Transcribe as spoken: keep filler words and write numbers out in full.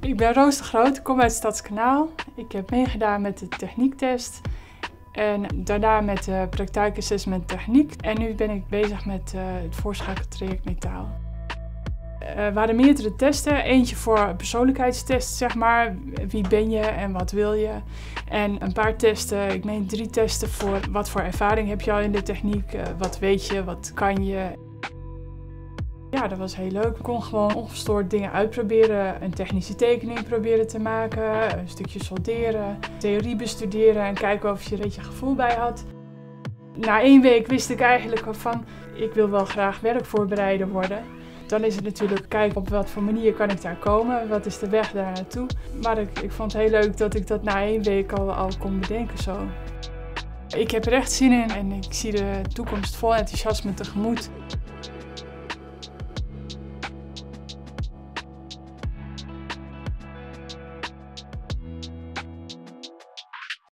Ik ben Roos de Groot, ik kom uit Stadskanaal. Ik heb meegedaan met de techniektest en daarna met de praktijkassessment techniek. En nu ben ik bezig met uh, het voorschakeltraject metaal. Er waren meerdere testen. Eentje voor persoonlijkheidstest, zeg maar. Wie ben je en wat wil je? En een paar testen, ik meen drie testen voor wat voor ervaring heb je al in de techniek? Uh, wat weet je, wat kan je? Ja, dat was heel leuk. Ik kon gewoon ongestoord dingen uitproberen. Een technische tekening proberen te maken, een stukje solderen, theorie bestuderen en kijken of je er een beetje gevoel bij had. Na één week wist ik eigenlijk van, ik wil wel graag werkvoorbereider worden. Dan is het natuurlijk kijken op wat voor manier kan ik daar komen, wat is de weg daar naartoe. Maar ik, ik vond het heel leuk dat ik dat na één week al, al kon bedenken zo. Ik heb er echt zin in en ik zie de toekomst vol enthousiasme tegemoet.